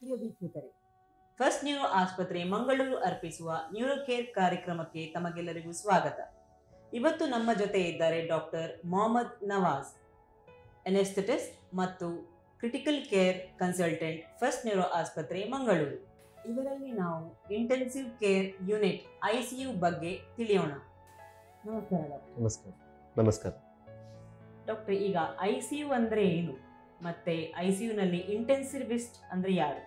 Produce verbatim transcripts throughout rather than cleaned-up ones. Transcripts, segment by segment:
ಪ್ರಿಯ ವೀಕ್ಷಕರೇ, first neuro ಆಸ್ಪತ್ರೆ ಮಂಗಳೂರು ಅರ್ಪಿಸುವ ನ್ಯೂರೋ ಕೇರ್ ಕಾರ್ಯಕ್ರಮಕ್ಕೆ ತಮಗೆಲ್ಲರಿಗೂ ಸ್ವಾಗತ. ಇವತ್ತು ನಮ್ಮ ಜೊತೆ ಇದ್ದಾರೆ ಡಾಕ್ಟರ್ ಮೊಹಮ್ಮದ್ ನವಾಜ್, ಅನೆಸ್ಥೆಟಿಸ್ಟ್ ಮತ್ತು critical care consultant, first neuro ಆಸ್ಪತ್ರೆ ಮಂಗಳೂರು. ಇವರಲ್ಲಿ ನಾವು ಇಂಟೆನ್ಸಿವ್ ಕೇರ್ ಯೂನಿಟ್ ಐಸಿಯು ಬಗ್ಗೆ ತಿಳಿಯೋಣ. ನಮಸ್ಕಾರ ಡಾಕ್ಟರ್. ನಮಸ್ಕಾರ. ನಮಸ್ಕಾರ ಡಾಕ್ಟರ್, ಈಗ ಐಸಿಯು ಅಂದ್ರೆ ಏನು ಮತ್ತೆ ಐಸಿಯುನಲ್ಲಿ ಇಂಟೆನ್ಸಿವಿಸ್ಟ್ ಅಂದ್ರೆ ಯಾರು?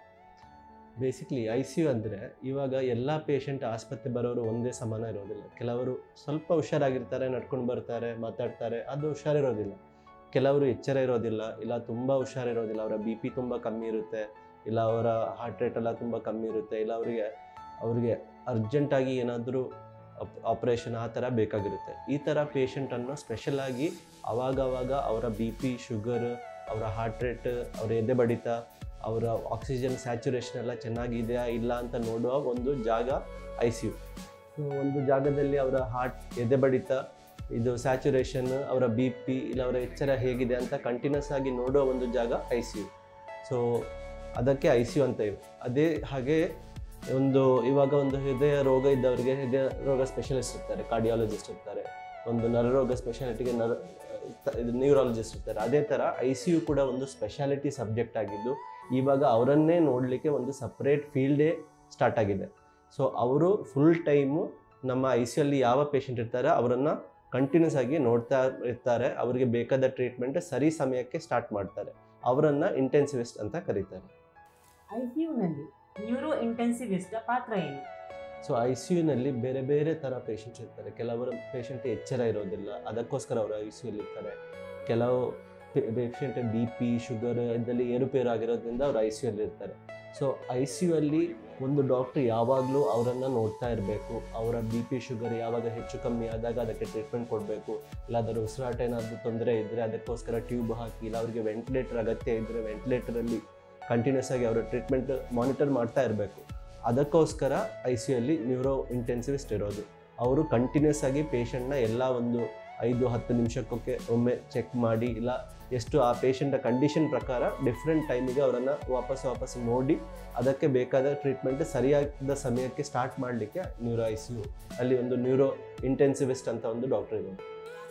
ಬೇಸಿಕ್ಲಿ ಐ ಸಿ ಯು ಅಂದರೆ ಇವಾಗ ಎಲ್ಲ ಪೇಷಂಟ್ ಆಸ್ಪತ್ರೆ ಬರೋರು ಒಂದೇ ಸಮಾನ ಇರೋದಿಲ್ಲ. ಕೆಲವರು ಸ್ವಲ್ಪ ಹುಷಾರಾಗಿರ್ತಾರೆ, ನಡ್ಕೊಂಡು ಬರ್ತಾರೆ, ಮಾತಾಡ್ತಾರೆ, ಅದು ಹುಷಾರಿರೋದಿಲ್ಲ. ಕೆಲವರು ಎಚ್ಚರ ಇರೋದಿಲ್ಲ, ಇಲ್ಲ ತುಂಬ ಹುಷಾರಿರೋದಿಲ್ಲ, ಅವರ ಬಿ ಪಿ ತುಂಬ ಕಮ್ಮಿ ಇರುತ್ತೆ, ಇಲ್ಲ ಅವರ ಹಾರ್ಟ್ ರೇಟ್ ಎಲ್ಲ ತುಂಬ ಕಮ್ಮಿ ಇರುತ್ತೆ, ಇಲ್ಲ ಅವರಿಗೆ ಅವರಿಗೆ ಅರ್ಜೆಂಟಾಗಿ ಏನಾದರೂ ಆಪ್ರೇಷನ್ ಆ ಥರ ಬೇಕಾಗಿರುತ್ತೆ. ಈ ಥರ ಪೇಷಂಟನ್ನು ಸ್ಪೆಷಲಾಗಿ ಅವಾಗವಾಗ ಅವರ ಬಿ ಪಿ, ಶುಗರ್, ಅವರ ಹಾರ್ಟ್ ರೇಟ್, ಅವರ ಎದೆ ಬಡಿತ, ಅವರ ಆಕ್ಸಿಜನ್ ಸ್ಯಾಚುರೇಷನ್ ಎಲ್ಲ ಚೆನ್ನಾಗಿದೆಯಾ ಇಲ್ಲ ಅಂತ ನೋಡುವ ಒಂದು ಜಾಗ ಐ ಸಿ ಯು. ಸೊ ಒಂದು ಜಾಗದಲ್ಲಿ ಅವರ ಹಾರ್ಟ್, ಎದೆ ಬಡಿತ, ಇದು ಸ್ಯಾಚುರೇಷನ್, ಅವರ ಬಿ ಪಿ ಇಲ್ಲ ಅವರ ಎಚ್ಚರ ಹೇಗಿದೆ ಅಂತ ಕಂಟಿನ್ಯೂಸ್ ಆಗಿ ನೋಡುವ ಒಂದು ಜಾಗ ಐ ಸಿ ಯು. ಸೊ ಅದಕ್ಕೆ ಐ ಸಿ ಯು ಅಂತ ಇವೆ. ಅದೇ ಹಾಗೆ ಒಂದು ಇವಾಗ ಒಂದು ಹೃದಯ ರೋಗ ಇದ್ದವರಿಗೆ ಹೃದಯ ರೋಗ ಸ್ಪೆಷಲಿಸ್ಟ್ ಇರ್ತಾರೆ, ಕಾರ್ಡಿಯಾಲಜಿಸ್ಟ್ ಇರ್ತಾರೆ. ಒಂದು ನರರೋಗ ಸ್ಪೆಷಾಲಿಟಿಗೆ ನರ ಇದು ನ್ಯೂರಾಲಜಿಸ್ಟ್ ಇರ್ತಾರೆ. ಅದೇ ಥರ ಐ ಸಿ ಯು ಕೂಡ ಒಂದು ಸ್ಪೆಷಾಲಿಟಿ ಸಬ್ಜೆಕ್ಟ್ ಆಗಿದ್ದು ಇವಾಗ ಅವರನ್ನೇ ನೋಡಲಿಕ್ಕೆ ಒಂದು ಸಪ್ರೇಟ್ ಫೀಲ್ಡೇ ಸ್ಟಾರ್ಟ್ ಆಗಿದೆ. ಸೊ ಅವರು ಫುಲ್ ಟೈಮು ನಮ್ಮ ಐ ಸಿ ಯುಲ್ಲಿ ಯಾವ ಪೇಷಂಟ್ ಇರ್ತಾರೆ ಅವರನ್ನು ಕಂಟಿನ್ಯೂಸ್ ಆಗಿ ನೋಡ್ತಾ ಇರ್ತಾರೆ. ಅವರಿಗೆ ಬೇಕಾದ ಟ್ರೀಟ್ಮೆಂಟ್ ಸರಿ ಸಮಯಕ್ಕೆ ಸ್ಟಾರ್ಟ್ ಮಾಡ್ತಾರೆ. ಅವರನ್ನು ಇಂಟೆನ್ಸಿವಿಸ್ಟ್ ಅಂತ ಕರೀತಾರೆ. ಐಸಿಯುನಲ್ಲಿ ನ್ಯೂರೋ ಇಂಟೆನ್ಸಿವಿಸ್ಟ್ ಪಾತ್ರ ಏನು? ಸೊ ಐ ಸಿ ಯುನಲ್ಲಿ ಬೇರೆ ಬೇರೆ ಥರ ಪೇಷಂಟ್ಸ್ ಇರ್ತಾರೆ. ಕೆಲವರು ಪೇಷಂಟ್ ಎಚ್ಚರ ಇರೋದಿಲ್ಲ, ಅದಕ್ಕೋಸ್ಕರ ಅವರು ಐ ಸಿ ಯುಲ್ಲಿ ಇರ್ತಾರೆ. ಕೆಲವು ಪೇಷಂಟ್ ಬಿ ಪಿ, ಶುಗರ್ ಇದರಲ್ಲಿ ಏರುಪೇರು ಆಗಿರೋದ್ರಿಂದ ಅವರು ಐ ಸಿ ಯುಲ್ಲಿ ಇರ್ತಾರೆ. ಸೊ ಐ ಸಿ ಯು ಅಲ್ಲಿ ಒಂದು ಡಾಕ್ಟ್ರ್ ಯಾವಾಗಲೂ ಅವರನ್ನು ನೋಡ್ತಾ ಇರಬೇಕು. ಅವರ ಬಿ ಪಿ, ಶುಗರ್ ಯಾವಾಗ ಹೆಚ್ಚು ಕಮ್ಮಿ ಆದಾಗ ಅದಕ್ಕೆ ಟ್ರೀಟ್ಮೆಂಟ್ ಕೊಡಬೇಕು. ಇಲ್ಲ ಅದರ ಉಸಿರಾಟ ಏನಾದರೂ ತೊಂದರೆ ಇದ್ದರೆ ಅದಕ್ಕೋಸ್ಕರ ಟ್ಯೂಬ್ ಹಾಕಿ, ಇಲ್ಲ ಅವರಿಗೆ ವೆಂಟಿಲೇಟರ್ ಅಗತ್ಯ ಇದ್ದರೆ ವೆಂಟಿಲೇಟರಲ್ಲಿ ಕಂಟಿನ್ಯೂಸ್ ಆಗಿ ಅವರ ಟ್ರೀಟ್ಮೆಂಟ್ ಮಾನಿಟರ್ ಮಾಡ್ತಾ ಇರಬೇಕು. ಅದಕ್ಕೋಸ್ಕರ ಐ ಸಿ ಯು ಅಲ್ಲಿ ನ್ಯೂರೋ ಇಂಟೆನ್ಸಿವಿಸ್ಟ್ ಇರೋದು. ಅವರು ಕಂಟಿನ್ಯೂಸ್ ಆಗಿ ಪೇಷಂಟ್ನ ಎಲ್ಲ ಒಂದು ಐದು ಹತ್ತು ನಿಮಿಷಕ್ಕೆ ಒಮ್ಮೆ ಚೆಕ್ ಮಾಡಿ, ಇಲ್ಲ ಎಷ್ಟು ಆ ಪೇಷಂಟ ಕಂಡೀಷನ್ ಪ್ರಕಾರ ಡಿಫ್ರೆಂಟ್ ಟೈಮಿಗೆ ಅವರನ್ನು ವಾಪಸ್ ವಾಪಸ್ ನೋಡಿ ಅದಕ್ಕೆ ಬೇಕಾದ ಟ್ರೀಟ್ಮೆಂಟ್ ಸರಿಯಾದ ಸಮಯಕ್ಕೆ ಸ್ಟಾರ್ಟ್ ಮಾಡಲಿಕ್ಕೆ ನ್ಯೂರೋ ಐ ಸಿ ಯು ಅಲ್ಲಿ ಒಂದು ನ್ಯೂರೋ ಇಂಟೆನ್ಸಿವಿಸ್ಟ್ ಅಂತ ಒಂದು ಡಾಕ್ಟರ್ ಇರೋದು.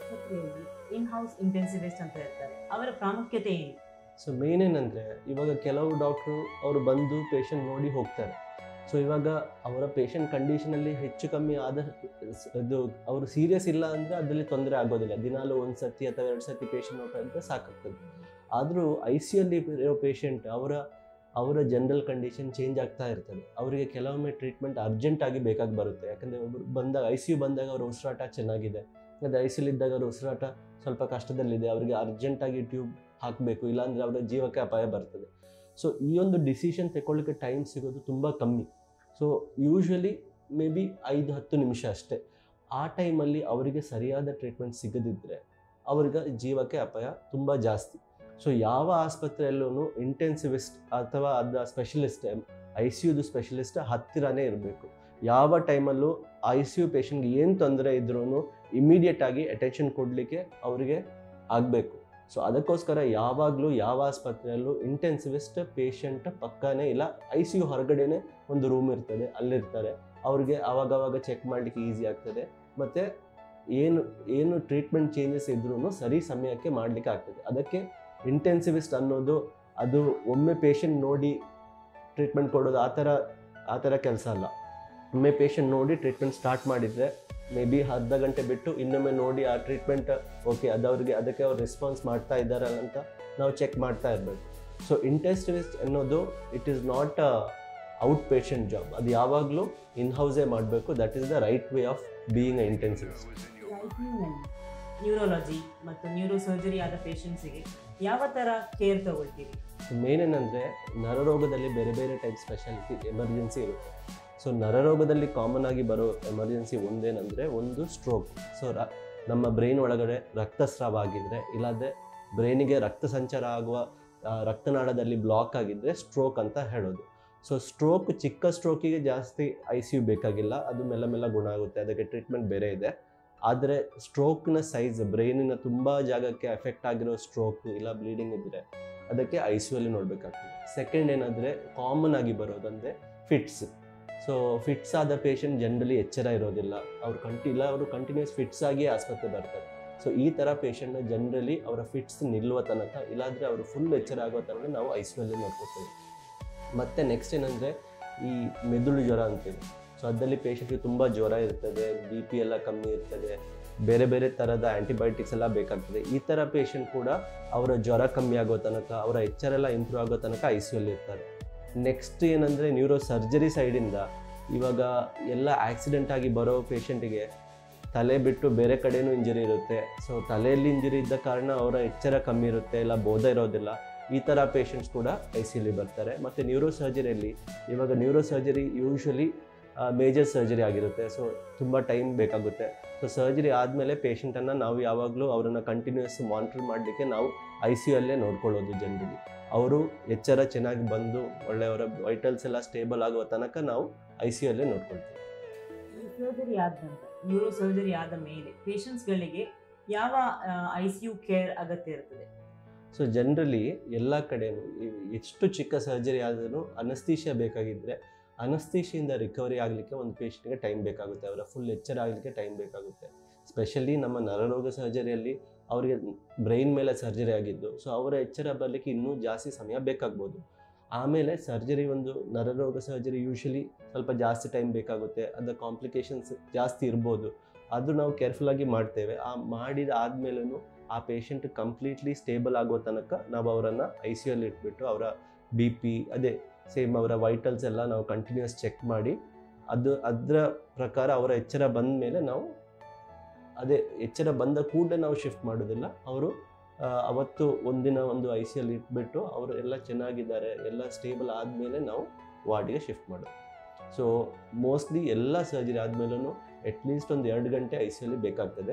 ಇನ್ ಹೌಸ್ ಇಂಟೆನ್ಸಿವಿಸ್ಟ್ ಅಂತ ಇರ್ತಾರೆ, ಅವರ ಪ್ರಾಮುಖ್ಯತೆ ಏನು? ಸೊ ಮೇನ್ ಏನಂದರೆ ಇವಾಗ ಕೆಲವು ಡಾಕ್ಟ್ರು ಅವರು ಬಂದು ಪೇಷಂಟ್ ನೋಡಿ ಹೋಗ್ತಾರೆ. ಸೊ ಇವಾಗ ಅವರ ಪೇಷಂಟ್ ಕಂಡೀಷನಲ್ಲಿ ಹೆಚ್ಚು ಕಮ್ಮಿ ಆದ ಇದು ಅವರು ಸೀರಿಯಸ್ ಇಲ್ಲ ಅಂದರೆ ಅದರಲ್ಲಿ ತೊಂದರೆ ಆಗೋದಿಲ್ಲ. ದಿನಾಲು ಒಂದು ಸರ್ತಿ ಅಥವಾ ಎರಡು ಸರ್ತಿ ಪೇಷಂಟ್ ನೋಡ್ತಾ ಸಾಕಾಗ್ತದೆ. ಆದರೂ ಐ ಸಿ ಯುಲ್ಲಿ ಇರೋ ಪೇಷಂಟ್ ಅವರ ಅವರ ಜನರಲ್ ಕಂಡೀಷನ್ ಚೇಂಜ್ ಆಗ್ತಾ ಇರ್ತದೆ. ಅವರಿಗೆ ಕೆಲವೊಮ್ಮೆ ಟ್ರೀಟ್ಮೆಂಟ್ ಅರ್ಜೆಂಟಾಗಿ ಬೇಕಾಗಿ ಬರುತ್ತೆ. ಯಾಕಂದರೆ ಒಬ್ಬರು ಬಂದಾಗ ಐ ಸಿ ಯು ಬಂದಾಗ ಅವರ ಉಸಿರಾಟ ಚೆನ್ನಾಗಿದೆ, ಅದೇ ಐ ಸಿ ಯುಲಿ ಇದ್ದಾಗ ಅವರ ಉಸಿರಾಟ ಸ್ವಲ್ಪ ಕಷ್ಟದಲ್ಲಿದೆ, ಅವರಿಗೆ ಅರ್ಜೆಂಟಾಗಿ ಟ್ಯೂಬ್ ಹಾಕಬೇಕು, ಇಲ್ಲಾಂದರೆ ಅವರ ಜೀವಕ್ಕೆ ಅಪಾಯ ಬರ್ತದೆ. ಸೊ ಈ ಒಂದು ಡಿಸಿಷನ್ ತಗೊಳ್ಳಿಕ್ಕೆ ಟೈಮ್ ಸಿಗೋದು ತುಂಬ ಕಮ್ಮಿ. ಸೊ ಯೂಶ್ವಲಿ ಮೇ ಬಿ ಐದು ಹತ್ತು ನಿಮಿಷ ಅಷ್ಟೇ. ಆ ಟೈಮಲ್ಲಿ ಅವರಿಗೆ ಸರಿಯಾದ ಟ್ರೀಟ್ಮೆಂಟ್ ಸಿಗದಿದ್ದರೆ ಅವರಿಗೆ ಜೀವಕ್ಕೆ ಅಪಾಯ ತುಂಬ ಜಾಸ್ತಿ. ಸೊ ಯಾವ ಆಸ್ಪತ್ರೆಯಲ್ಲೂ ಇಂಟೆನ್ಸಿವಿಸ್ಟ್ ಅಥವಾ ಅದರ ಸ್ಪೆಷಲಿಸ್ಟ್, ಐ ಸಿ ಯುದು ಸ್ಪೆಷಲಿಸ್ಟ್ ಹತ್ತಿರನೇ ಇರಬೇಕು. ಯಾವ ಟೈಮಲ್ಲೂ ಐ ಸಿ ಯು ಪೇಷಂಟ್ಗೆ ಏನು ತೊಂದರೆ ಇದ್ರೂ ಇಮ್ಮಿಡಿಯೇಟಾಗಿ ಅಟೆನ್ಷನ್ ಕೊಡಲಿಕ್ಕೆ ಅವರಿಗೆ ಆಗಬೇಕು. ಸೊ ಅದಕ್ಕೋಸ್ಕರ ಯಾವಾಗಲೂ ಯಾವ ಆಸ್ಪತ್ರೆಯಲ್ಲೂ ಇಂಟೆನ್ಸಿವಿಸ್ಟ್ ಪೇಷಂಟ್ ಪಕ್ಕನೇ ಇಲ್ಲ, ಐ ಸಿ ಯು ಹೊರಗಡೆನೇ ಒಂದು ರೂಮ್ ಇರ್ತದೆ, ಅಲ್ಲಿರ್ತಾರೆ. ಅವ್ರಿಗೆ ಆವಾಗವಾಗ ಚೆಕ್ ಮಾಡಲಿಕ್ಕೆ ಈಸಿ ಆಗ್ತದೆ. ಮತ್ತು ಏನು ಏನು ಟ್ರೀಟ್ಮೆಂಟ್ ಚೇಂಜಸ್ ಇದ್ರೂ ಸರಿ ಸಮಯಕ್ಕೆ ಮಾಡಲಿಕ್ಕೆ ಆಗ್ತದೆ. ಅದಕ್ಕೆ ಇಂಟೆನ್ಸಿವಿಸ್ಟ್ ಅನ್ನೋದು ಅದು ಒಮ್ಮೆ ಪೇಷಂಟ್ ನೋಡಿ ಟ್ರೀಟ್ಮೆಂಟ್ ಕೊಡೋದು ಆ ಥರ ಆ ಥರ ಕೆಲಸ ಅಲ್ಲ. ಒಮ್ಮೆ ಪೇಷಂಟ್ ನೋಡಿ ಟ್ರೀಟ್ಮೆಂಟ್ ಸ್ಟಾರ್ಟ್ ಮಾಡಿದರೆ ಮೇ ಬಿ ಅರ್ಧ ಗಂಟೆ ಬಿಟ್ಟು ಇನ್ನೊಮ್ಮೆ ನೋಡಿ ಆ ಟ್ರೀಟ್ಮೆಂಟ್ ಓಕೆ ಅದವ್ರಿಗೆ ಅದಕ್ಕೆ ಅವ್ರು ರೆಸ್ಪಾನ್ಸ್ ಮಾಡ್ತಾ ಇದ್ದಾರಲ್ಲ ಅಂತ ನಾವು ಚೆಕ್ ಮಾಡ್ತಾ ಇರಬೇಕು. ಸೊ ಇಂಟೆನ್ಸಿವಿಸ್ಟ್ ಅನ್ನೋದು it is not a outpatient job. ಅದು ಯಾವಾಗಲೂ ಇನ್ ಹೌಸೇ ಮಾಡಬೇಕು. That is the right way of being a intensivist. Neurology ಮತ್ತು ನ್ಯೂರೋ ಸರ್ಜರಿ ಆದ ಪೇಷಂಟ್ಸಿಗೆ ಯಾವ ಥರ ಕೇರ್ ತಗೊಳ್ತೀವಿ? ಮೇನ್ ಏನಂದರೆ ನರರೋಗದಲ್ಲಿ ಬೇರೆ ಬೇರೆ ಟೈಪ್ ಸ್ಪೆಷಾಲಿಟಿ ಎಮರ್ಜೆನ್ಸಿ ಇರುತ್ತೆ. ಸೊ ನರರೋಗದಲ್ಲಿ ಕಾಮನ್ ಆಗಿ ಬರೋ ಎಮರ್ಜೆನ್ಸಿ ಒಂದೇನೆಂದರೆ ಒಂದು ಸ್ಟ್ರೋಕ್. ಸೊ ರ ನಮ್ಮ ಬ್ರೈನ್ ಒಳಗಡೆ ರಕ್ತಸ್ರಾವ ಆಗಿದ್ದರೆ, ಇಲ್ಲಾಂದರೆ ಬ್ರೈನಿಗೆ ರಕ್ತ ಸಂಚಾರ ಆಗುವ ರಕ್ತನಾಳದಲ್ಲಿ ಬ್ಲಾಕ್ ಆಗಿದ್ದರೆ ಸ್ಟ್ರೋಕ್ ಅಂತ ಹೇಳೋದು. ಸೊ ಸ್ಟ್ರೋಕ್ ಚಿಕ್ಕ ಸ್ಟ್ರೋಕಿಗೆ ಜಾಸ್ತಿ ಐ ಸಿ ಯು ಬೇಕಾಗಿಲ್ಲ, ಅದು ಮೆಲ್ಲ ಮೆಲ್ಲ ಗುಣ ಆಗುತ್ತೆ, ಅದಕ್ಕೆ ಟ್ರೀಟ್ಮೆಂಟ್ ಬೇರೆ ಇದೆ. ಆದರೆ ಸ್ಟ್ರೋಕ್ನ ಸೈಜ್ ಬ್ರೈನಿನ ತುಂಬ ಜಾಗಕ್ಕೆ ಎಫೆಕ್ಟ್ ಆಗಿರೋ ಸ್ಟ್ರೋಕ್ ಇಲ್ಲ ಬ್ಲೀಡಿಂಗ್ ಇದ್ದರೆ ಅದಕ್ಕೆ ಐ ಸಿ ಯು ಅಲ್ಲಿ ನೋಡಬೇಕಾಗ್ತದೆ. ಸೆಕೆಂಡ್ ಏನಂದರೆ ಕಾಮನ್ ಆಗಿ ಬರೋದಂದರೆ ಫಿಟ್ಸ್. ಸೊ ಫಿಟ್ಸ್ ಆದ ಪೇಷಂಟ್ ಜನರಲಿ ಎಚ್ಚರ ಇರೋದಿಲ್ಲ, ಅವ್ರು ಕಂಟಿ ಇಲ್ಲ ಅವರು ಕಂಟಿನ್ಯೂಸ್ ಫಿಟ್ಸ್ ಆಗಿ ಆಸ್ಪತ್ರೆ ಬರ್ತಾರೆ. ಸೊ ಈ ಥರ ಪೇಷಂಟ್ನ ಜನರಲಿ ಅವರ ಫಿಟ್ಸ್ ನಿಲ್ಲುವ ತನಕ ಇಲ್ಲಾಂದರೆ ಅವರು ಫುಲ್ ಎಚ್ಚರ ಆಗೋ ತನಕ ನಾವು ಐ ಸಿ ಯು ಅಲ್ಲಿ ನೋಡ್ಕೊಳ್ತೇವೆ. ಮತ್ತು ನೆಕ್ಸ್ಟ್ ಏನಂದರೆ ಈ ಮೆದುಳು ಜ್ವರ ಅಂತೇವೆ. ಸೊ ಅದರಲ್ಲಿ ಪೇಷಂಟ್ಗೆ ತುಂಬ ಜ್ವರ ಇರ್ತದೆ, ಬಿ ಪಿ ಎಲ್ಲ ಕಮ್ಮಿ ಇರ್ತದೆ, ಬೇರೆ ಬೇರೆ ಥರದ ಆ್ಯಂಟಿಬಯೋಟಿಕ್ಸ್ ಎಲ್ಲ ಬೇಕಾಗ್ತದೆ. ಈ ಥರ ಪೇಷಂಟ್ ಕೂಡ ಅವರ ಜ್ವರ ಕಮ್ಮಿ ಆಗೋ ತನಕ, ಅವರ ಎಚ್ಚರ ಎಲ್ಲ ಇಂಪ್ರೂವ್ ಆಗೋ ತನಕ ಐ ಸಿ ಯು ಅಲ್ಲಿ ಇರ್ತಾರೆ. ನೆಕ್ಸ್ಟ್ ಏನಂದರೆ ನ್ಯೂರೋ ಸರ್ಜರಿ ಸೈಡಿಂದ ಇವಾಗ ಎಲ್ಲ ಆಕ್ಸಿಡೆಂಟ್ ಆಗಿ ಬರೋ ಪೇಷಂಟಿಗೆ ತಲೆ ಬಿಟ್ಟು ಬೇರೆ ಕಡೆಯೂ ಇಂಜರಿ ಇರುತ್ತೆ. ಸೊ ತಲೆಯಲ್ಲಿ ಇಂಜರಿ ಇದ್ದ ಕಾರಣ ಅವರ ಎಚ್ಚರ ಕಮ್ಮಿ ಇರುತ್ತೆ, ಇಲ್ಲ ಬೋಧ ಇರೋದಿಲ್ಲ. ಈ ಥರ ಪೇಷಂಟ್ಸ್ ಕೂಡ ಐ ಸಿ ಯುಲಿ ಬರ್ತಾರೆ. ಮತ್ತು ನ್ಯೂರೋ ಸರ್ಜರಿಯಲ್ಲಿ ಇವಾಗ neuro surgery usually major surgery ಆಗಿರುತ್ತೆ. ಸೊ ತುಂಬ ಟೈಮ್ ಬೇಕಾಗುತ್ತೆ. ಸೊ ಸರ್ಜರಿ ಆದಮೇಲೆ ಪೇಷಂಟನ್ನು ನಾವು ಯಾವಾಗಲೂ ಅವರನ್ನು ಕಂಟಿನ್ಯೂಸ್ ಮಾನಿಟರ್ ಮಾಡಲಿಕ್ಕೆ ನಾವು ಐ ಸಿ ಯು ಅಲ್ಲೇ ನೋಡ್ಕೊಳ್ಳೋದು. ಜನರಲಿ ಅವರು ಎಚ್ಚರ ಚೆನ್ನಾಗಿ ಬಂದು ಒಳ್ಳೆಯವರ ವೈಟಲ್ಸ್ ಎಲ್ಲ ಸ್ಟೇಬಲ್ ಆಗುವ ತನಕ ನಾವು ಐ ಸಿ ಯು ಅಲ್ಲೇ ನೋಡ್ಕೊಳ್ತೀವಿ. ಈ ಸರ್ಜರಿ ಆದ ನಂತರ, ನ್ಯೂರೋ ಸರ್ಜರಿ ಆದ ಮೇಲೆ ಪೇಷಂಟ್ಸ್ಗಳಿಗೆ ಯಾವ ಐ ಸಿ ಯು ಕೇರ್ ಅಗತ್ಯ ಇರ್ತದೆ? ಸೊ ಜನರಲಿ ಎಲ್ಲ ಕಡೆಯೂ ಎಷ್ಟು ಚಿಕ್ಕ ಸರ್ಜರಿ ಆದರೂ ಅನಸ್ತೇಷಿಯಾ ಬೇಕಾಗಿದ್ದರೆ ಅನಸ್ತೇಷಿಯಿಂದ ರಿಕವರಿ ಆಗಲಿಕ್ಕೆ ಒಂದು ಪೇಷಂಟ್ಗೆ ಟೈಮ್ ಬೇಕಾಗುತ್ತೆ, ಅವರ ಫುಲ್ ಎಚ್ಚರ ಆಗಲಿಕ್ಕೆ ಟೈಮ್ ಬೇಕಾಗುತ್ತೆ. ಸ್ಪೆಷಲಿ ನಮ್ಮ ನರರೋಗ ಸರ್ಜರಿಯಲ್ಲಿ ಅವರಿಗೆ ಬ್ರೈನ್ ಮೇಲೆ ಸರ್ಜರಿ ಆಗಿದ್ದು, ಸೊ ಅವರ ಎಚ್ಚರ ಬರಲಿಕ್ಕೆ ಇನ್ನೂ ಜಾಸ್ತಿ ಸಮಯ ಬೇಕಾಗ್ಬೋದು. ಆಮೇಲೆ ಸರ್ಜರಿ ಒಂದು ನರರೋಗ ಸರ್ಜರಿ ಯೂಶ್ವಲಿ ಸ್ವಲ್ಪ ಜಾಸ್ತಿ ಟೈಮ್ ಬೇಕಾಗುತ್ತೆ, ಅದರ ಕಾಂಪ್ಲಿಕೇಶನ್ಸ್ ಜಾಸ್ತಿ ಇರ್ಬೋದು. ಅದು ನಾವು ಕೇರ್ಫುಲ್ಲಾಗಿ ಮಾಡ್ತೇವೆ. ಆ ಮಾಡಿದ ಆದಮೇಲೂ ಆ ಪೇಷಂಟ್ ಕಂಪ್ಲೀಟ್ಲಿ ಸ್ಟೇಬಲ್ ಆಗೋ ತನಕ ನಾವು ಅವರನ್ನು ಐ ಸಿ ಯು ಅಲ್ಲಿ ಇಟ್ಬಿಟ್ಟು ಅವರ ಬಿ ಪಿ ಅದೇ ಸೇಮ್ ಅವರ ವೈಟಲ್ಸ್ ಎಲ್ಲ ನಾವು ಕಂಟಿನ್ಯೂಸ್ ಚೆಕ್ ಮಾಡಿ ಅದು ಅದರ ಪ್ರಕಾರ ಅವರ ಎಚ್ಚರ ಬಂದ ಮೇಲೆ ನಾವು ಅದೇ ಎಚ್ಚರ ಬಂದ ಕೂಡಲೇ ನಾವು ಶಿಫ್ಟ್ ಮಾಡೋದಿಲ್ಲ. ಅವರು ಅವತ್ತು ಒಂದಿನ ಒಂದು ಐ ಸಿ ಯು ಅಲ್ಲಿ ಇಟ್ಬಿಟ್ಟು ಅವರು ಎಲ್ಲ ಚೆನ್ನಾಗಿದ್ದಾರೆ, ಎಲ್ಲ ಸ್ಟೇಬಲ್ ಆದಮೇಲೆ ನಾವು ವಾರ್ಡಿಗೆ ಶಿಫ್ಟ್ ಮಾಡೋದು. ಸೊ ಮೋಸ್ಟ್ಲಿ ಎಲ್ಲ ಸರ್ಜರಿ ಆದಮೇಲೂ ಅಟ್ಲೀಸ್ಟ್ ಒಂದು ಎರಡು ಗಂಟೆ ಐ ಸಿ ಯು ಅಲ್ಲಿ ಬೇಕಾಗ್ತದೆ.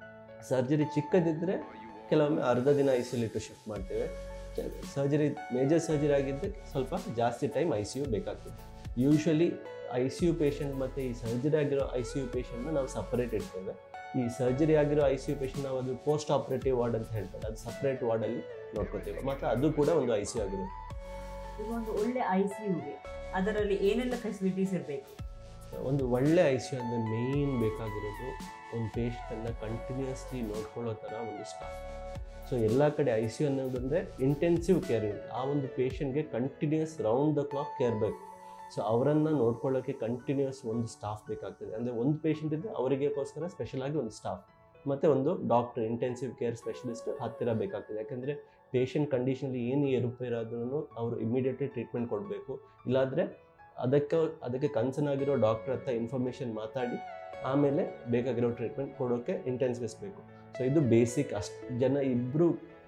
ಸರ್ಜರಿ ಚಿಕ್ಕದಿದ್ದರೆ ಕೆಲವೊಮ್ಮೆ ಅರ್ಧ ದಿನ ಐ ಸಿ ಯು ಅಲ್ಲಿ ಇಟ್ಟು ಶಿಫ್ಟ್ ಮಾಡ್ತೇವೆ. ಸರ್ಜರಿ ಮೇಜರ್ ಸರ್ಜರಿ ಆಗಿದ್ದರೆ ಸ್ವಲ್ಪ ಜಾಸ್ತಿ ಟೈಮ್ ಐ ಸಿ ಯು ಬೇಕಾಗ್ತದೆ. Usually I C U patient ಮತ್ತು ಈ ಸರ್ಜರಿ ಆಗಿರೋ ಐ ಸಿ ಯು ಪೇಷಂಟ್ನ ನಾವು ಸಪ್ರೇಟ್ ಇಡ್ತೇವೆ. ಈ ಸರ್ಜರಿ ಆಗಿರೋ ಐ ಸಿ ಯು ಪೇಷಂಟ್ ನಾವು ಅದು ಪೋಸ್ಟ್ ಆಪ್ರೇಟಿವ್ ವಾರ್ಡ್ ಅಂತ ಹೇಳ್ತಾರೆ, ಅದು ಸಪ್ರೇಟ್ ವಾರ್ಡಲ್ಲಿ ನೋಡ್ಕೊತೇವೆ. ಮತ್ತು ಅದು ಕೂಡ ಒಂದು ಐ ಸಿ ಯು ಆಗಿರುತ್ತೆ. ಈಗ ಒಂದು ಒಳ್ಳೆ ಐ ಸಿ ಯುಗೆ ಅದರಲ್ಲಿ ಏನೆಲ್ಲ ಫೆಸಿಲಿಟೀಸ್ ಇರಬೇಕು? ಒಂದು ಒಳ್ಳೆ ಐ ಸಿ ಯು ಅಂದರೆ ಮೇಯ್ನ್ ಬೇಕಾಗಿರೋದು ಒಂದು ಪೇಷಂಟನ್ನು ಕಂಟಿನ್ಯೂಸ್ಲಿ ನೋಡ್ಕೊಳ್ಳೋ ಥರ ಒಂದು ಸ್ಟಾಫ್. ಸೊ ಎಲ್ಲ ಕಡೆ ಐ ಸಿ ಯು ಅನ್ನೋದಂದರೆ ಇಂಟೆನ್ಸಿವ್ ಕೇರ್ ಇರುತ್ತೆ. ಆ ಒಂದು ಪೇಷಂಟ್ಗೆ continuous round the clock care ಬೇಕು. ಸೊ ಅವರನ್ನು ನೋಡ್ಕೊಳ್ಳೋಕ್ಕೆ ಕಂಟಿನ್ಯೂಸ್ ಒಂದು ಸ್ಟಾಫ್ ಬೇಕಾಗ್ತದೆ. ಅಂದರೆ ಒಂದು ಪೇಷಂಟ್ ಇದ್ದರೆ ಅವರಿಗೋಸ್ಕರ ಸ್ಪೆಷಲಾಗಿ ಒಂದು ಸ್ಟಾಫ್ ಮತ್ತು ಒಂದು ಡಾಕ್ಟರ್ ಇಂಟೆನ್ಸಿವ್ ಕೇರ್ ಸ್ಪೆಷಲಿಸ್ಟ್ ಹತ್ತಿರ ಬೇಕಾಗ್ತದೆ. ಯಾಕೆಂದರೆ ಪೇಷಂಟ್ ಕಂಡೀಷನಲ್ಲಿ ಏನು ಏರುಪೇರಾದ್ರೂ ಅವರು ಇಮಿಡಿಯೇಟ್ಲಿ ಟ್ರೀಟ್ಮೆಂಟ್ ಕೊಡಬೇಕು. ಇಲ್ಲಾಂದರೆ ಅದಕ್ಕೆ ಅದಕ್ಕೆ ಕನ್ಸರ್ನ್ ಆಗಿರೋ ಡಾಕ್ಟರ್ ಹತ್ರ ಇನ್ಫಾರ್ಮೇಷನ್ ಮಾತಾಡಿ ಆಮೇಲೆ ಬೇಕಾಗಿರೋ ಟ್ರೀಟ್ಮೆಂಟ್ ಕೊಡೋಕ್ಕೆ ಇಂಟೆನ್ಸಿವಿಸ್ಟ್ ಬೇಕು. ಸೊ ಇದು ಬೇಸಿಕ್. ಅಷ್ಟು ಜನ ಇಬ್ಬರು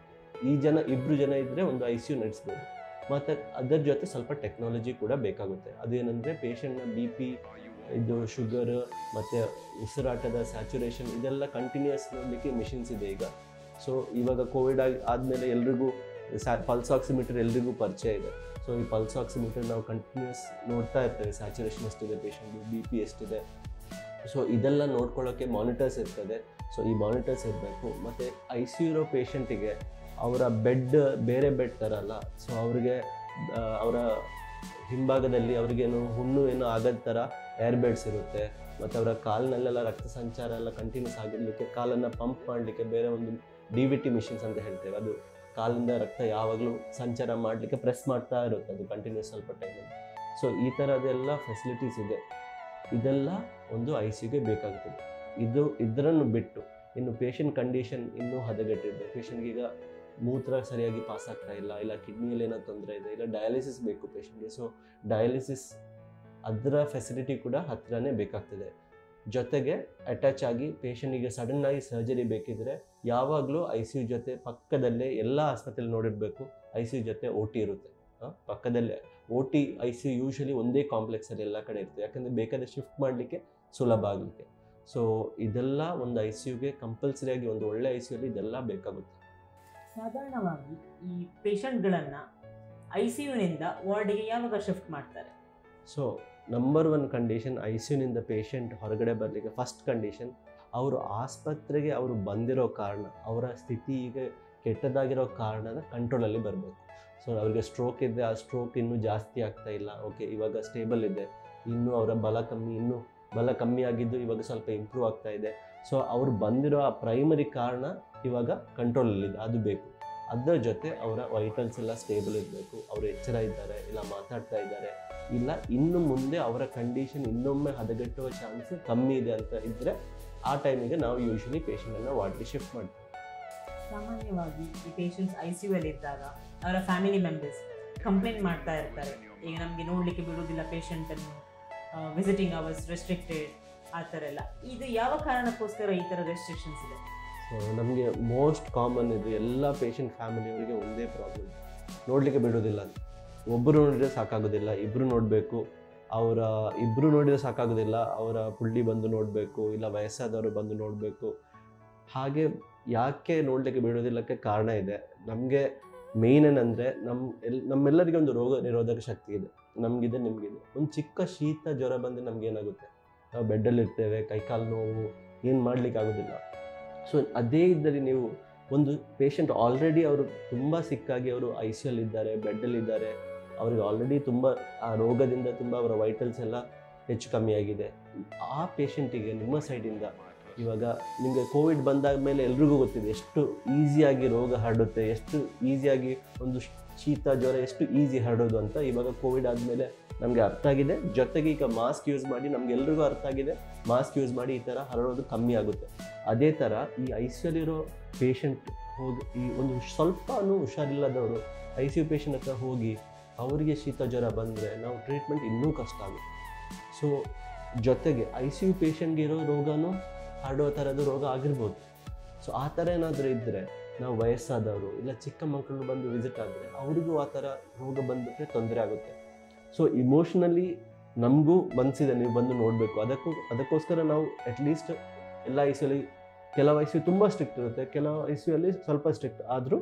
ಈ ಜನ ಇಬ್ಬರು ಜನ ಇದ್ದರೆ ಒಂದು ಐ ಸಿ ಯು ನಡೆಸ್ಬೋದು. ಮತ್ತು ಅದರ ಜೊತೆ ಸ್ವಲ್ಪ ಟೆಕ್ನಾಲಜಿ ಕೂಡ ಬೇಕಾಗುತ್ತೆ. ಅದೇನೆಂದರೆ ಪೇಷಂಟ್ನ ಬಿ ಪಿ, ಇದು ಶುಗರ್ ಮತ್ತು ಉಸಿರಾಟದ ಸ್ಯಾಚುರೇಷನ್ ಇದೆಲ್ಲ ಕಂಟಿನ್ಯೂಸ್ ನೋಡಲಿಕ್ಕೆ ಮಿಷಿನ್ಸ್ ಇದೆ ಈಗ. ಸೊ ಇವಾಗ ಕೋವಿಡ್ ಆಗಿ ಆದಮೇಲೆ ಎಲ್ರಿಗೂ ಸ್ಯಾ ಪಲ್ಸ್ ಆಕ್ಸಿಮೀಟರ್ ಎಲ್ರಿಗೂ ಪರಿಚಯ ಇದೆ. ಸೊ ಈ ಪಲ್ಸ್ ಆಕ್ಸಿಮೀಟರ್ ನಾವು ಕಂಟಿನ್ಯೂಸ್ ನೋಡ್ತಾ ಇರ್ತೇವೆ, ಸ್ಯಾಚುರೇಷನ್ ಎಷ್ಟಿದೆ ಪೇಷಂಟ್ದು, ಬಿ ಪಿ ಎಷ್ಟಿದೆ. ಸೊ ಇದೆಲ್ಲ ನೋಡ್ಕೊಳ್ಳೋಕ್ಕೆ ಮಾನಿಟರ್ಸ್ ಇರ್ತದೆ. ಸೊ ಈ ಮಾನಿಟರ್ಸ್ ಇರಬೇಕು. ಮತ್ತು ಐ ಸಿ ಯು ಇರೋ ಪೇಷಂಟಿಗೆ ಅವರ ಬೆಡ್ ಬೇರೆ ಬೆಡ್ ಥರ ಅಲ್ಲ. ಸೊ ಅವ್ರಿಗೆ ಅವರ ಹಿಂಭಾಗದಲ್ಲಿ ಅವ್ರಿಗೇನು ಹುಣ್ಣು ಏನೋ ಆಗದ ಥರ ಏರ್ ಬೆಡ್ಸ್ ಇರುತ್ತೆ. ಮತ್ತು ಅವರ ಕಾಲಿನಲ್ಲೆಲ್ಲ ರಕ್ತ ಸಂಚಾರ ಎಲ್ಲ ಕಂಟಿನ್ಯೂಸ್ ಆಗಿರಲಿಕ್ಕೆ ಕಾಲನ್ನು ಪಂಪ್ ಮಾಡಲಿಕ್ಕೆ ಬೇರೆ ಒಂದು ಡಿ ವಿ ಟಿ ಮಿಷಿನ್ಸ್ ಅಂತ ಹೇಳ್ತೇವೆ. ಅದು ಕಾಲಿಂದ ರಕ್ತ ಯಾವಾಗಲೂ ಸಂಚಾರ ಮಾಡಲಿಕ್ಕೆ ಪ್ರೆಸ್ ಮಾಡ್ತಾ ಇರುತ್ತೆ ಅದು ಕಂಟಿನ್ಯೂಸ್ ಸ್ವಲ್ಪ ಟೈಮಲ್ಲಿ. ಸೊ ಈ ಥರದ್ದೆಲ್ಲ ಫೆಸಿಲಿಟೀಸ್ ಇದೆ. ಇದೆಲ್ಲ ಒಂದು ಐ ಸಿ ಯುಗೆ ಬೇಕಾಗ್ತದೆ. ಇದು ಇದರನ್ನು ಬಿಟ್ಟು ಇನ್ನು ಪೇಷಂಟ್ ಕಂಡೀಷನ್ ಇನ್ನೂ ಹದಗೆಟ್ಟಿದೆ. ಪೇಷಂಟ್ಗೆ ಈಗ ಮೂತ್ರ ಸರಿಯಾಗಿ ಪಾಸ್ ಆಗ್ತಾ ಇಲ್ಲ, ಇಲ್ಲ ಕಿಡ್ನಿಯಲ್ಲಿ ಏನೋ ತೊಂದರೆ ಇದೆ, ಇಲ್ಲ ಡಯಾಲಿಸಿಸ್ ಬೇಕು ಪೇಷಂಟ್ಗೆ. ಸೊ ಡಯಾಲಿಸಿಸ್ ಅದರ ಫೆಸಿಲಿಟಿ ಕೂಡ ಹತ್ತಿರನೇ ಬೇಕಾಗ್ತದೆ. ಜೊತೆಗೆ ಅಟ್ಯಾಚ್ ಆಗಿ ಪೇಷಂಟಿಗೆ ಸಡನ್ನಾಗಿ ಸರ್ಜರಿ ಬೇಕಿದ್ರೆ ಯಾವಾಗಲೂ ಐ ಸಿ ಯು ಜೊತೆ ಪಕ್ಕದಲ್ಲೇ ಎಲ್ಲ ಆಸ್ಪತ್ರೆಯಲ್ಲಿ ನೋಡಿರಬೇಕು. ಐ ಸಿ ಯು ಜೊತೆ ಓ ಟಿ ಇರುತ್ತೆ ಪಕ್ಕದಲ್ಲೇ. O T I C U usually ಒಂದೇ ಕಾಂಪ್ಲೆಕ್ಸಲ್ಲಿ ಎಲ್ಲ ಕಡೆ ಇರ್ತದೆ, ಯಾಕಂದರೆ ಬೇಕಾದರೆ ಶಿಫ್ಟ್ ಮಾಡಲಿಕ್ಕೆ ಸುಲಭ ಆಗಲಿಕ್ಕೆ. ಸೊ ಇದೆಲ್ಲ ಒಂದು ಐ ಸಿ ಯುಗೆ ಕಂಪಲ್ಸರಿಯಾಗಿ ಒಂದು ಒಳ್ಳೆ ಐ ಸಿ ಯುಲಿ ಇದೆಲ್ಲ ಬೇಕಾಗುತ್ತೆ. ಸಾಧಾರಣವಾಗಿ ಈ ಪೇಷಂಟ್ಗಳನ್ನು ಐ ಸಿ ಯುನಿಂದ ವಾರ್ಡಿಗೆ ಯಾವಾಗ ಶಿಫ್ಟ್ ಮಾಡ್ತಾರೆ? So number one condition I C ಯುನಿಂದ ಪೇಷಂಟ್ ಹೊರಗಡೆ ಬರಲಿಕ್ಕೆ ಫಸ್ಟ್ ಕಂಡೀಷನ್ ಅವರು ಆಸ್ಪತ್ರೆಗೆ ಅವರು ಬಂದಿರೋ ಕಾರಣ, ಅವರ ಸ್ಥಿತಿ ಈಗ ಕೆಟ್ಟದಾಗಿರೋ ಕಾರಣದ ಕಂಟ್ರೋಲಲ್ಲಿ ಬರಬೇಕು. ಸೊ ಅವರಿಗೆ ಸ್ಟ್ರೋಕ್ ಇದೆ, ಆ ಸ್ಟ್ರೋಕ್ ಇನ್ನೂ ಜಾಸ್ತಿ ಆಗ್ತಾ ಇಲ್ಲ, ಓಕೆ ಇವಾಗ ಸ್ಟೇಬಲ್ ಇದೆ, ಇನ್ನೂ ಅವರ ಬಲ ಕಮ್ಮಿ ಇನ್ನೂ ಬಲ ಕಮ್ಮಿ ಆಗಿದ್ದು ಇವಾಗ ಸ್ವಲ್ಪ ಇಂಪ್ರೂವ್ ಆಗ್ತಾ ಇದೆ. ಸೊ ಅವ್ರು ಬಂದಿರೋ ಆ ಪ್ರೈಮರಿ ಕಾರಣ ಇವಾಗ ಕಂಟ್ರೋಲಲ್ಲಿದೆ, ಅದು ಬೇಕು. ಅದರ ಜೊತೆ ಅವರ ವೈಟಲ್ಸ್ ಎಲ್ಲ ಸ್ಟೇಬಲ್ ಇರಬೇಕು, ಅವರು ಎಚ್ಚರ ಇದ್ದಾರೆ, ಇಲ್ಲ ಮಾತಾಡ್ತಾ ಇದ್ದಾರೆ, ಇಲ್ಲ ಇನ್ನು ಮುಂದೆ ಅವರ ಕಂಡೀಷನ್ ಇನ್ನೊಮ್ಮೆ ಹದಗೆಟ್ಟುವ ಚಾನ್ಸ್ ಕಮ್ಮಿ ಇದೆ ಅಂತ ಇದ್ದರೆ ಆ ಟೈಮಿಗೆ ನಾವು ಯೂಶ್ವಲಿ ಪೇಷಂಟನ್ನು ವಾರ್ಡ್ಗೆ ಶಿಫ್ಟ್ ಮಾಡ್ತೀವಿ. ಸಾಮಾನ್ಯವಾಗಿ ಈ ಪೇಷಂಟ್ಸ್ ಐ ಸಿ ಯು ಅಲ್ಲಿ ಇದ್ದಾಗ ಅವರ ಫ್ಯಾಮಿಲಿ ಮೆಂಬರ್ಸ್ ಕಂಪ್ಲೇಂಟ್ ಮಾಡ್ತಾ ಇರ್ತಾರೆ, ಈಗ ನಮಗೆ ನೋಡಲಿಕ್ಕೆ ಬಿಡುವುದಿಲ್ಲ ಪೇಷಂಟನ್ನು, ವಿಸಿಟಿಂಗ್ ಅವರ್ಸ್ ರೆಸ್ಟ್ರಿಕ್ಟೆಡ್, ಆ ಥರ ಎಲ್ಲ. ಇದು ಯಾವ ಕಾರಣಕ್ಕೋಸ್ಕರ ಈ ಥರ ರೆಸ್ಟ್ರಿಕ್ಷನ್ಸ್ ಇದೆ? ಸೊ ನಮಗೆ ಮೋಸ್ಟ್ ಕಾಮನ್ ಇದು ಎಲ್ಲ ಪೇಷಂಟ್ ಫ್ಯಾಮಿಲಿಯವರಿಗೆ ಒಂದೇ ಪ್ರಾಬ್ಲಮ್, ನೋಡಲಿಕ್ಕೆ ಬಿಡೋದಿಲ್ಲ. ಒಬ್ಬರು ನೋಡಿದರೆ ಸಾಕಾಗೋದಿಲ್ಲ, ಇಬ್ಬರು ನೋಡಬೇಕು, ಅವರ ಇಬ್ಬರು ನೋಡಿದರೆ ಸಾಕಾಗೋದಿಲ್ಲ, ಅವರ ಪುಳ್ಳಿ ಬಂದು ನೋಡಬೇಕು, ಇಲ್ಲ ವಯಸ್ಸಾದವರು ಬಂದು ನೋಡಬೇಕು. ಹಾಗೆ ಯಾಕೆ ನೋಡಲಿಕ್ಕೆ ಬಿಡೋದಿಲ್ಲಕ್ಕೆ ಕಾರಣ ಇದೆ. ನಮಗೆ ಮೇಯ್ನ್ ಏನಂದರೆ ನಮ್ಮ ಎಲ್ ನಮ್ಮೆಲ್ಲರಿಗೆ ಒಂದು ರೋಗ ನಿರೋಧಕ ಶಕ್ತಿ ಇದೆ, ನಮಗಿದೆ ನಿಮಗಿದೆ. ಒಂದು ಚಿಕ್ಕ ಶೀತ ಜ್ವರ ಬಂದರೆ ನಮಗೇನಾಗುತ್ತೆ, ನಾವು ಬೆಡ್ಡಲ್ಲಿರ್ತೇವೆ, ಕೈಕಾಲು ನೋವು, ಏನು ಮಾಡಲಿಕ್ಕಾಗೋದಿಲ್ಲ. ಸೊ ಅದೇ ಇದ್ದಲ್ಲಿ ನೀವು ಒಂದು ಪೇಷಂಟ್ ಆಲ್ರೆಡಿ ಅವರು ತುಂಬ ಸಿಕ್ಕಾಗಿ ಅವರು ಐ ಸಿ ಯಲ್ಲಿದ್ದಾರೆ, ಬೆಡ್ಡಲ್ಲಿದ್ದಾರೆ, ಅವ್ರಿಗೆ ಆಲ್ರೆಡಿ ತುಂಬ ಆ ರೋಗದಿಂದ ತುಂಬ ಅವರ ವೈಟಲ್ಸ್ ಎಲ್ಲ ಹೆಚ್ಚು ಕಮ್ಮಿ ಆಗಿದೆ. ಆ ಪೇಷಂಟಿಗೆ ನಿಮ್ಮ ಸೈಡಿಂದ ಇವಾಗ ನಿಮಗೆ ಕೋವಿಡ್ ಬಂದಾದ ಮೇಲೆ ಎಲ್ರಿಗೂ ಗೊತ್ತಿದೆ ಎಷ್ಟು ಈಸಿಯಾಗಿ ರೋಗ ಹರಡುತ್ತೆ, ಎಷ್ಟು ಈಸಿಯಾಗಿ ಒಂದು ಶೀತ ಜ್ವರ ಎಷ್ಟು ಈಸಿ ಹರಡೋದು ಅಂತ. ಇವಾಗ ಕೋವಿಡ್ ಆದಮೇಲೆ ನಮಗೆ ಅರ್ಥ ಆಗಿದೆ, ಜೊತೆಗೆ ಈಗ ಮಾಸ್ಕ್ ಯೂಸ್ ಮಾಡಿ ನಮಗೆಲ್ರಿಗೂ ಅರ್ಥ ಆಗಿದೆ, ಮಾಸ್ಕ್ ಯೂಸ್ ಮಾಡಿ ಈ ಥರ ಹರಡೋದು ಕಮ್ಮಿ ಆಗುತ್ತೆ. ಅದೇ ಥರ ಈ ಐ ಸಿ ಯುಲಿರೋ ಪೇಷಂಟ್ ಹೋಗಿ ಈ ಒಂದು ಸ್ವಲ್ಪನೂ ಹುಷಾರಿಲ್ಲದವರು ಐ ಸಿ ಯು ಪೇಷಂಟ್ ಹತ್ರ ಹೋಗಿ ಅವರಿಗೆ ಶೀತ ಜ್ವರ ಬಂದರೆ ನಾವು ಟ್ರೀಟ್ಮೆಂಟ್ ಇನ್ನೂ ಕಷ್ಟ ಆಗುತ್ತೆ. ಸೊ ಜೊತೆಗೆ ಐ ಸಿ ಯು ಪೇಷಂಟ್ಗೆ ಇರೋ ರೋಗನೂ ಹರಡೋ ಥರದ್ದು ರೋಗ ಆಗಿರ್ಬೋದು. ಸೊ ಆ ಥರ ಏನಾದರೂ ಇದ್ದರೆ ನಾವು ವಯಸ್ಸಾದವರು ಇಲ್ಲ ಚಿಕ್ಕ ಮಕ್ಕಳು ಬಂದು ವಿಸಿಟ್ ಆದರೆ ಅವರಿಗೂ ಆ ಥರ ರೋಗ ಬಂದುಬಿಟ್ರೆ ತೊಂದರೆ ಆಗುತ್ತೆ. ಸೊ ಇಮೋಷ್ನಲಿ ನಮಗೂ ಮನಸ್ಸಿದೆ, ನೀವು ಬಂದು ನೋಡಬೇಕು. ಅದಕ್ಕೂ ಅದಕ್ಕೋಸ್ಕರ ನಾವು ಅಟ್ಲೀಸ್ಟ್ ಎಲ್ಲ ಐ ಸಿ ಯುಲಿ ಕೆಲವು ಐ ಸಿ ಯು ತುಂಬ ಸ್ಟ್ರಿಕ್ಟ್ ಇರುತ್ತೆ, ಕೆಲವು ಐ ಸಿ ಯು ಅಲ್ಲಿ ಸ್ವಲ್ಪ ಸ್ಟ್ರಿಕ್ಟ್ ಆದರೂ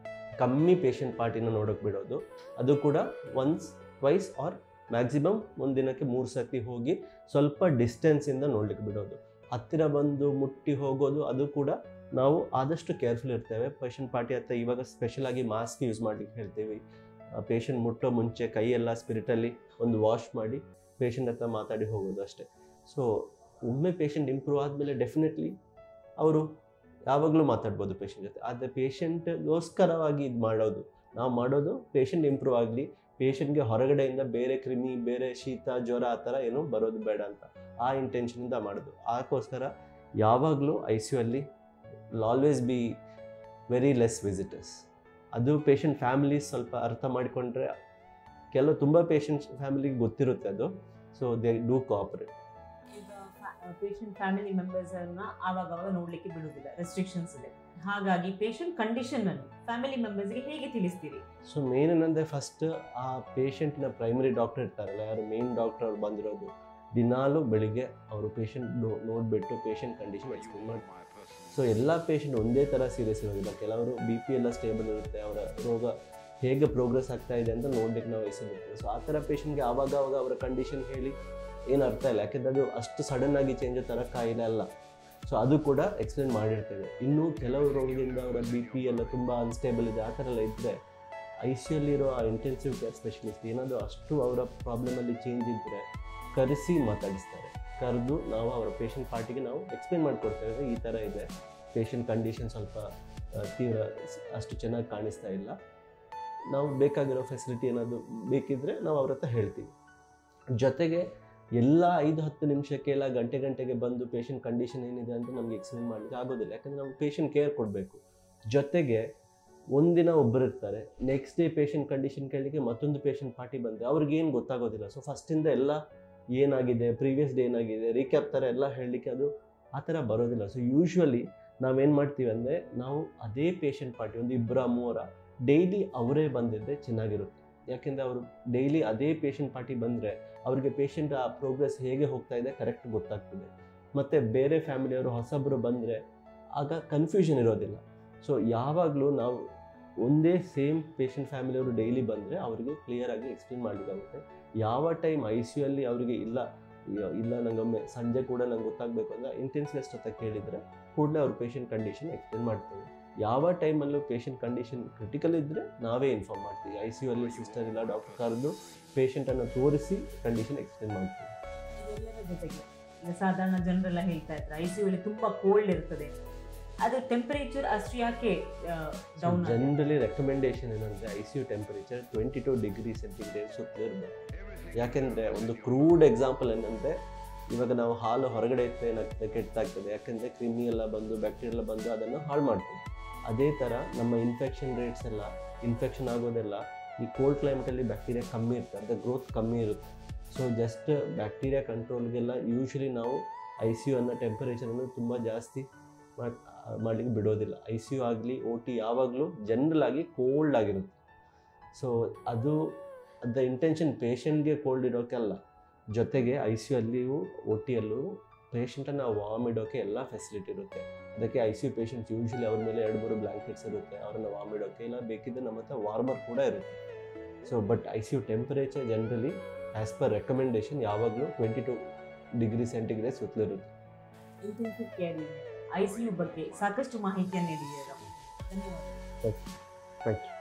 ಕಮ್ಮಿ ಪೇಷಂಟ್ ಪಾರ್ಟಿನ ನೋಡೋಕೆ ಬಿಡೋದು. ಅದು ಕೂಡ ಒನ್ಸ್ ಟ್ವೈಸ್ ಆರ್ ಮ್ಯಾಕ್ಸಿಮಮ್ ಒಂದು ದಿನಕ್ಕೆ ಮೂರು ಸರ್ತಿ ಹೋಗಿ ಸ್ವಲ್ಪ ಡಿಸ್ಟೆನ್ಸಿಂದ ನೋಡ್ಲಿಕ್ಕೆ ಬಿಡೋದು. ಹತ್ತಿರ ಬಂದು ಮುಟ್ಟಿ ಹೋಗೋದು ಅದು ಕೂಡ ನಾವು ಆದಷ್ಟು ಕೇರ್ಫುಲ್ ಇರ್ತೇವೆ. ಪೇಷಂಟ್ ಪಾರ್ಟಿ ಹತ್ರ ಇವಾಗ ಸ್ಪೆಷಲಾಗಿ ಮಾಸ್ಕ್ ಯೂಸ್ ಮಾಡಲಿಕ್ಕೆ ಹೇಳ್ತೀವಿ. ಪೇಷಂಟ್ ಮುಟ್ಟೋ ಮುಂಚೆ ಕೈಯೆಲ್ಲ ಸ್ಪಿರಿಟಲ್ಲಿ ಒಂದು ವಾಶ್ ಮಾಡಿ ಪೇಷಂಟ್ ಹತ್ರ ಮಾತಾಡಿ ಹೋಗೋದು ಅಷ್ಟೇ. ಸೊ ಒಮ್ಮೆ ಪೇಷಂಟ್ ಇಂಪ್ರೂವ್ ಆದಮೇಲೆ ಡೆಫಿನೆಟ್ಲಿ ಅವರು ಯಾವಾಗಲೂ ಮಾತಾಡ್ಬೋದು ಪೇಷಂಟ್ ಜೊತೆ. ಆದರೆ ಪೇಷಂಟ್ಗೋಸ್ಕರವಾಗಿ ಇದು ಮಾಡೋದು ನಾವು ಮಾಡೋದು ಪೇಷಂಟ್ ಇಂಪ್ರೂವ್ ಆಗಲಿ, ಪೇಷಂಟ್ಗೆ ಹೊರಗಡೆಯಿಂದ ಬೇರೆ ಕ್ರಿಮಿ ಬೇರೆ ಶೀತ ಜ್ವರ ಆ ಥರ ಏನೂ ಬರೋದು ಬೇಡ ಅಂತ ಆ ಇಂಟೆನ್ಷನಿಂದ ಮಾಡೋದು. ಅದಕ್ಕೋಸ್ಕರ ಯಾವಾಗಲೂ ಐ ಸಿ ಯು ಅಲ್ಲಿ always be very less visitors. ಅದು ಪೇಷಂಟ್ ಫ್ಯಾಮಿಲೀಸ್ ಸ್ವಲ್ಪ ಅರ್ಥ ಮಾಡಿಕೊಂಡ್ರೆ, ಕೆಲವು ತುಂಬ ಪೇಷಂಟ್ಸ್ ಫ್ಯಾಮಿಲಿಗೆ ಗೊತ್ತಿರುತ್ತೆ ಅದು, ಸೊ ದೇ ಡೂ ಕೋಆಪರೇಟ್. ಈಗ ಪೇಷಂಟ್ ಫ್ಯಾಮಿಲಿ ಮೆಂಬರ್ಸನ್ನು ಆವಾಗವಾಗ ನೋಡಲಿಕ್ಕೆ ಬಿಡುವುದಿಲ್ಲ, ರೆಸ್ಟ್ರಿಕ್ಷನ್ಸ್ ಇದೆ. ಹಾಗಾಗಿ ಪೇಷಂಟ್ ಕಂಡೀಷನನ್ನು ಫ್ಯಾಮಿಲಿ ಮೆಂಬರ್ಸ್ಗೆ ಹೇಗೆ ತಿಳಿಸ್ತೀರಿ? ಸೊ ಮೇನ್ ಏನಂದರೆ ಫಸ್ಟ್ ಆ ಪೇಷಂಟಿನ ಪ್ರೈಮರಿ ಡಾಕ್ಟರ್ ಇರ್ತಾರಲ್ಲ, ಯಾರು ಮೇನ್ ಡಾಕ್ಟರ್ ಅವ್ರು ಬಂದಿರೋದು, ದಿನಾಲೂ ಬೆಳಿಗ್ಗೆ ಅವರು ಪೇಷಂಟ್ ನೋಡಿಬಿಟ್ಟು ಪೇಷಂಟ್ ಕಂಡೀಷನ್ ಎಕ್ಸ್ಪ್ಲೇನ್ ಮಾಡ್ತಾರೆ. ಸೊ ಎಲ್ಲ ಪೇಷಂಟ್ ಒಂದೇ ಥರ ಸೀರಿಯಸ್ ಇರೋದಿಲ್ಲ, ಕೆಲವರು ಬಿ ಪಿ ಎಲ್ಲ ಸ್ಟೇಬಲ್ ಇರುತ್ತೆ, ಅವರ ರೋಗ ಹೇಗೆ ಪ್ರೋಗ್ರೆಸ್ ಆಗ್ತಾ ಇದೆ ಅಂತ ನೋಡ್ಲಿಕ್ಕೆ ನಾವು ವಹಿಸಿರುತ್ತೆ. ಸೊ ಆ ಥರ ಪೇಷಂಟ್ಗೆ ಆವಾಗ ಆವಾಗ ಅವರ ಕಂಡೀಷನ್ ಹೇಳಿ ಏನು ಅರ್ಥ ಇಲ್ಲ, ಯಾಕೆಂದರೆ ಅದು ಅಷ್ಟು ಸಡನ್ನಾಗಿ ಚೇಂಜ್ ಥರ ಕಾಯಿಲೆ ಅಲ್ಲ. ಸೊ ಅದು ಕೂಡ ಎಕ್ಸ್ಪ್ಲೇನ್ ಮಾಡಿರ್ತೇವೆ. ಇನ್ನು ಕೆಲವು ರೋಗದಿಂದ ಅವರ ಬಿ ಪಿ ಎಲ್ಲ ತುಂಬ ಅನ್ಸ್ಟೇಬಲ್ ಇದೆ, ಆ ಥರ ಎಲ್ಲ ಇದ್ದರೆ ಐ ಸಿ ಯಲ್ಲಿರೋ ಆ ಇಂಟೆನ್ಸಿವ್ ಕೇರ್ ಸ್ಪೆಷಲಿಸ್ಟ್ ಏನಾದರೂ ಅಷ್ಟು ಅವರ ಪ್ರಾಬ್ಲಮಲ್ಲಿ ಚೇಂಜ್ ಇದ್ದರೆ ಕರೆಸಿ ಮಾತಾಡಿಸ್ತಾರೆ. ಕರೆದು ನಾವು ಅವರ ಪೇಷಂಟ್ ಪಾರ್ಟಿಗೆ ನಾವು ಎಕ್ಸ್ಪ್ಲೇನ್ ಮಾಡಿಕೊಡ್ತೇವೆ, ಈ ಥರ ಇದೆ, ಪೇಷಂಟ್ ಕಂಡೀಷನ್ ಸ್ವಲ್ಪ ತೀವ್ರ ಅಷ್ಟು ಚೆನ್ನಾಗಿ ಕಾಣಿಸ್ತಾ ಇಲ್ಲ, ನಾವು ಬೇಕಾಗಿರೋ ಫೆಸಿಲಿಟಿ ಏನಾದರೂ ಬೇಕಿದ್ದರೆ ನಾವು ಅವ್ರ ಹತ್ರ ಹೇಳ್ತೀವಿ. ಜೊತೆಗೆ ಎಲ್ಲ ಐದು ಹತ್ತು ನಿಮಿಷಕ್ಕೆ ಎಲ್ಲ ಗಂಟೆ ಗಂಟೆಗೆ ಬಂದು ಪೇಷಂಟ್ ಕಂಡೀಷನ್ ಏನಿದೆ ಅಂತ ನಮಗೆ ಎಕ್ಸ್ಪ್ಲೇನ್ ಮಾಡಲಿಕ್ಕೆ ಆಗೋದಿಲ್ಲ, ಯಾಕಂದರೆ ನಾವು ಪೇಷಂಟ್ ಕೇರ್ ಕೊಡಬೇಕು. ಜೊತೆಗೆ ಒಂದಿನ ಒಬ್ಬರು ಇರ್ತಾರೆ, ನೆಕ್ಸ್ಟ್ ಡೇ ಪೇಷಂಟ್ ಕಂಡೀಷನ್ ಕೇಳಲಿಕ್ಕೆ ಮತ್ತೊಂದು ಪೇಷಂಟ್ ಪಾರ್ಟಿ ಬಂದರೆ ಅವ್ರಿಗೇನು ಗೊತ್ತಾಗೋದಿಲ್ಲ. ಸೊ ಫಸ್ಟಿಂದ ಎಲ್ಲ ಏನಾಗಿದೆ, ಪ್ರೀವಿಯಸ್ ಡೇ ಏನಾಗಿದೆ, ರೀಕ್ಯಾಪ್ ಥರ ಎಲ್ಲ ಹೇಳಲಿಕ್ಕೆ ಅದು ಆ ಥರ ಬರೋದಿಲ್ಲ. ಸೊ ಯೂಶ್ವಲಿ ನಾವೇನು ಮಾಡ್ತೀವಿ ಅಂದರೆ, ನಾವು ಅದೇ ಪೇಷಂಟ್ ಪಾರ್ಟಿ ಒಂದು ಇಬ್ಬರ ಮೂವರ ಡೈಲಿ ಅವರೇ ಬಂದಿದ್ದರೆ ಚೆನ್ನಾಗಿರುತ್ತೆ. ಯಾಕೆಂದರೆ ಅವರು ಡೈಲಿ ಅದೇ ಪೇಷಂಟ್ ಪಾರ್ಟಿ ಬಂದರೆ ಅವರಿಗೆ ಪೇಷಂಟ್ ಆ ಪ್ರೋಗ್ರೆಸ್ ಹೇಗೆ ಹೋಗ್ತಾ ಇದೆ ಕರೆಕ್ಟ್ ಗೊತ್ತಾಗ್ತದೆ. ಮತ್ತು ಬೇರೆ ಫ್ಯಾಮಿಲಿಯವರು ಹೊಸಬರು ಬಂದರೆ ಆಗ ಕನ್ಫ್ಯೂಷನ್ ಇರೋದಿಲ್ಲ. ಸೊ ಯಾವಾಗಲೂ ನಾವು ಒಂದೇ ಸೇಮ್ ಪೇಷಂಟ್ ಫ್ಯಾಮಿಲಿಯವರು ಡೈಲಿ ಬಂದರೆ ಅವರಿಗೆ ಕ್ಲಿಯರಾಗಿ ಎಕ್ಸ್ಪ್ಲೇನ್ ಮಾಡಲಿಕ್ಕಾಗುತ್ತೆ. ಯಾವ ಟೈಮ್ ಐ ಸಿ ಯು ಅಲ್ಲಿ ಅವರಿಗೆ ಇಲ್ಲ ಇಲ್ಲ ನಂಗೊಮ್ಮೆ ಸಂಜೆ ಕೂಡ ನಂಗೆ ಗೊತ್ತಾಗಬೇಕು ಅಂದರೆ ಇಂಟೆನ್ಸಿವಿಸ್ಟ್ ಹತ್ರ ಕೇಳಿದರೆ ಕೂಡಲೇ ಅವ್ರ ಪೇಷಂಟ್ ಕಂಡೀಷನ್ ಎಕ್ಸ್ಪ್ಲೇನ್ ಮಾಡ್ತೇವೆ. ಯಾವ ಟೈಮಲ್ಲೂ ಪೇಷಂಟ್ ಕಂಡೀಷನ್ ಕ್ರಿಟಿಕಲ್ ಇದ್ದರೆ ನಾವೇ ಇನ್ಫಾರ್ಮ್ ಮಾಡ್ತೀವಿ. ಐ ಸಿ ಯು ಅಲ್ಲಿ ಸಿಸ್ಟರ್ ಇಲ್ಲ ಡಾಕ್ಟರ್ ಕರೆದು ಪೇಷಂಟನ್ನು ತೋರಿಸಿ ಕಂಡೀಷನ್ ಎಕ್ಸ್ಪ್ಲೇನ್ ಮಾಡ್ತೀವಿ. ಇದೆಲ್ಲರ ಜೊತೆಗೆ ಈಗ ಸಾಧಾರಣ ಜನರೆಲ್ಲ ಹೇಳ್ತಾ ಇದ್ದಾರೆ ಐ ಸಿ ಯು ಅಲ್ಲಿ ತುಂಬ ಕೋಲ್ಡ್ ಇರ್ತದೆ, ಅದು ಟೆಂಪರೇಚರ್ ಅಷ್ಟು ಯಾಕೆ ಡೌನ್? ಜನರಲಿ ರೆಕಮೆಂಡೇಶನ್ ಏನಂದರೆ I C U temperature twenty two degree centigrade ಸುತ್ತಲೂ ಇರಬೇಕು. ಯಾಕೆಂದರೆ ಒಂದು ಕ್ರೂಡ್ ಎಕ್ಸಾಂಪಲ್ ಏನಂದರೆ ಇವಾಗ ನಾವು ಹಾಲು ಹೊರಗಡೆ ಇಟ್ಟು ಏನಾಗ್ತದೆ ಕೆಟ್ಟಾಗ್ತದೆ, ಯಾಕೆಂದರೆ ಕ್ರಿಮಿ ಎಲ್ಲ ಬಂದು ಬ್ಯಾಕ್ಟೀರಿಯಾ ಎಲ್ಲ ಬಂದು ಅದನ್ನು ಹಾಳು ಮಾಡ್ತದೆ. ಅದೇ ಥರ ನಮ್ಮ ಇನ್ಫೆಕ್ಷನ್ ರೇಟ್ಸ್ ಎಲ್ಲ ಇನ್ಫೆಕ್ಷನ್ ಆಗೋದೆಲ್ಲ ಈ ಕೋಲ್ಡ್ ಕ್ಲೈಮೇಟಲ್ಲಿ ಬ್ಯಾಕ್ಟೀರಿಯಾ ಕಮ್ಮಿ ಇರುತ್ತೆ, ಅದರ ಗ್ರೋತ್ ಕಮ್ಮಿ ಇರುತ್ತೆ. ಸೊ ಜಸ್ಟ್ ಬ್ಯಾಕ್ಟೀರಿಯಾ ಕಂಟ್ರೋಲ್ಗೆಲ್ಲ ಯೂಶ್ವಲಿ ನಾವು ಐ ಸಿ ಯು ಅನ್ನೋ ಟೆಂಪರೇಚರನ್ನು ತುಂಬ ಜಾಸ್ತಿ ಮಾಡಿ ಮಾಡಲಿಕ್ಕೆ ಬಿಡೋದಿಲ್ಲ. ಐ ಸಿ ಯು ಆಗಲಿ ಓ ಟಿ ಯಾವಾಗಲೂ ಜನರಲ್ ಆಗಿ ಕೋಲ್ಡ್ ಆಗಿರುತ್ತೆ. ಸೊ ಅದು ಅದರ ಇಂಟೆನ್ಷನ್ ಪೇಷಂಟ್ಗೆ ಕೋಲ್ಡ್ ಇಡೋಕ್ಕೆ ಅಲ್ಲ, ಜೊತೆಗೆ ಐ ಸಿ ಯು ಅಲ್ಲಿಯೂ ಓ ಟಿಯಲ್ಲೂ ಪೇಷಂಟನ್ನು ವಾರ್ಮ್ ಇಡೋಕ್ಕೆ ಎಲ್ಲ ಫೆಸಿಲಿಟಿ ಇರುತ್ತೆ. ಅದಕ್ಕೆ I C U patients usually ಅವ್ರ ಮೇಲೆ ಎರಡು ಮೂರು ಬ್ಲ್ಯಾಂಕೆಟ್ಸ್ ಇರುತ್ತೆ, ಅವ್ರನ್ನ ವಾರ್ಮ್ ಇಡೋಕ್ಕೆ, ಇಲ್ಲ ಬೇಕಿದ್ದರೆ ನಮ್ಮ ಹತ್ರ ವಾರ್ಮರ್ ಕೂಡ ಇರುತ್ತೆ. So but I C U temperature generally as per recommendation ಯಾವಾಗಲೂ ಟ್ವೆಂಟಿ ಟು ಡಿಗ್ರಿ ಸೆಂಟಿಗ್ರೇಡ್ ಸುತ್ತಲಿರುತ್ತೆ. Intensive care I C U ಬಗ್ಗೆ ಸಾಕಷ್ಟು ಮಾಹಿತಿಯನ್ನು ನೀಡಿದ್ದೀರಾ. ಧನ್ಯವಾದ. Thank you.